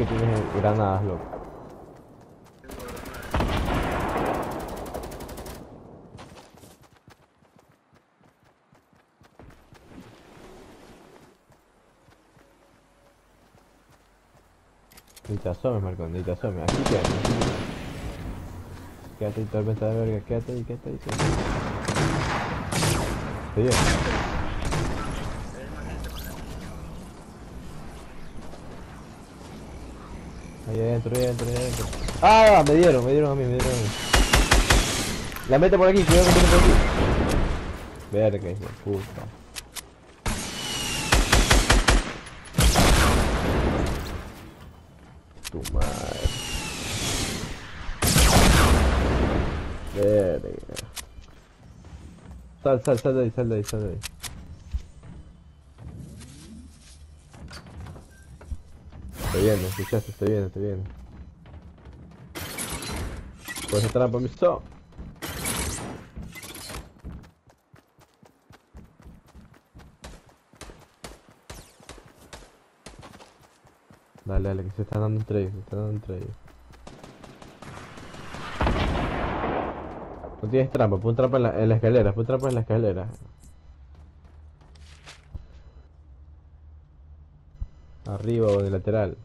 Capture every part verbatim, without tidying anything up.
que tienes granadas, loco. Ni te asomes, Marcón, ni te asomes. Aquí quédate. Quédate ahí, tormenta de verga. Quédate ahí, quédate ahí. Quédate ahí. ¿Estoy bien? Ahí adentro, ahí adentro, ahí adentro. ¡Ah! Me dieron, me dieron a mí, me dieron a mí. La mete por aquí, cuidado que mete por aquí. Verga, hijo de puta. Tu madre. Verga. Sal, sal, sal de ahí, sal de ahí, sal de ahí. Estoy viendo, escuchaste, estoy viendo, estoy viendo. Pues esa trampa, mi so. Dale, dale, que se están dando entre ellos, se están dando entre ellos. No tienes trampa, pon trampa en la, en la escalera, pon trampa en la escalera. Arriba o de lateral.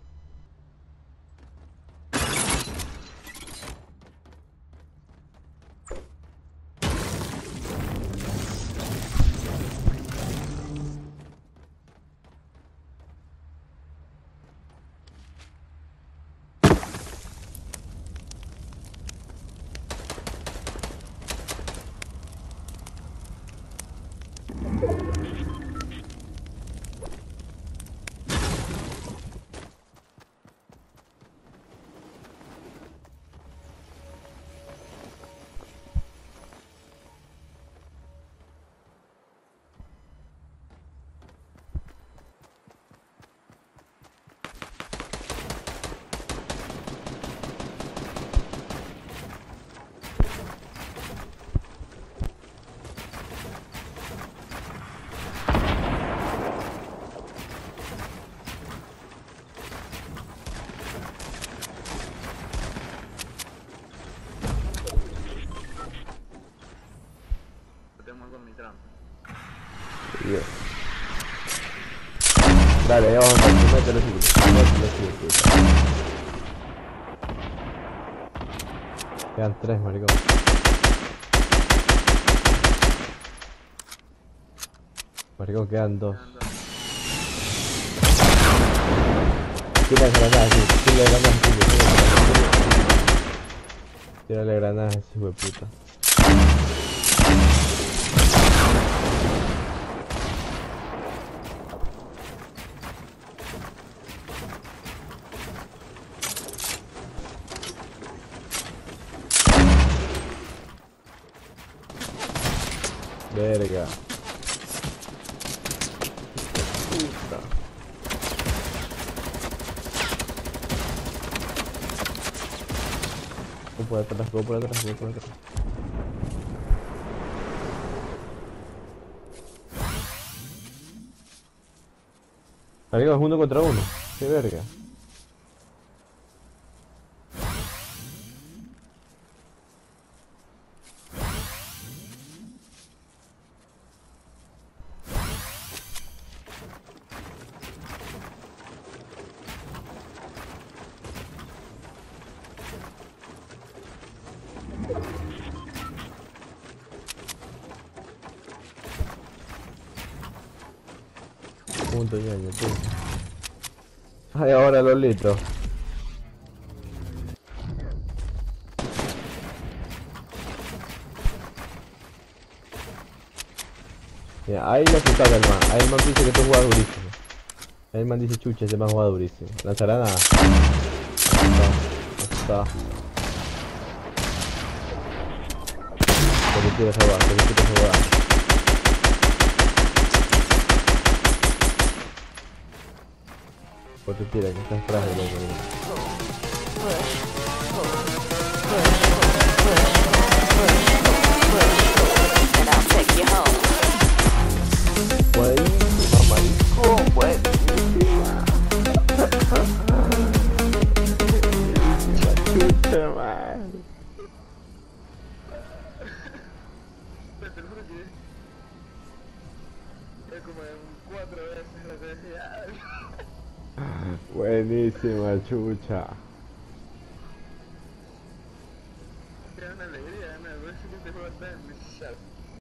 Yeah. Dale, ya vamos a mételo así, mételo así, puta. Quedan tres, maricón. Maricón, quedan dos. Tira granadas, sí, tira granadas, sí, tírale granadas a ese hijo de puta. Verga. Puta. Go por atrás, go por atrás, go por atrás. Arriba es uno contra uno. Qué verga. Punto ñaño, punto. Ay, ahora Lolito. Mira, ahí lo que caga el man. Ahí el man dice que tú juegas durísimo. Ahí el man dice chucha, ese man juega durísimo. Lanzará nada. No está. ¿Por qué quieres jugar? ¿Por qué quieres jugar? ¿Por qué quieres que estás frágil, loco? Pues, mamá, ¿cómo pues? Es como en cuatro veces lo que decía. Buenísima, chucha. Era una alegría, ¿no? Por eso que este juego está en mi chat.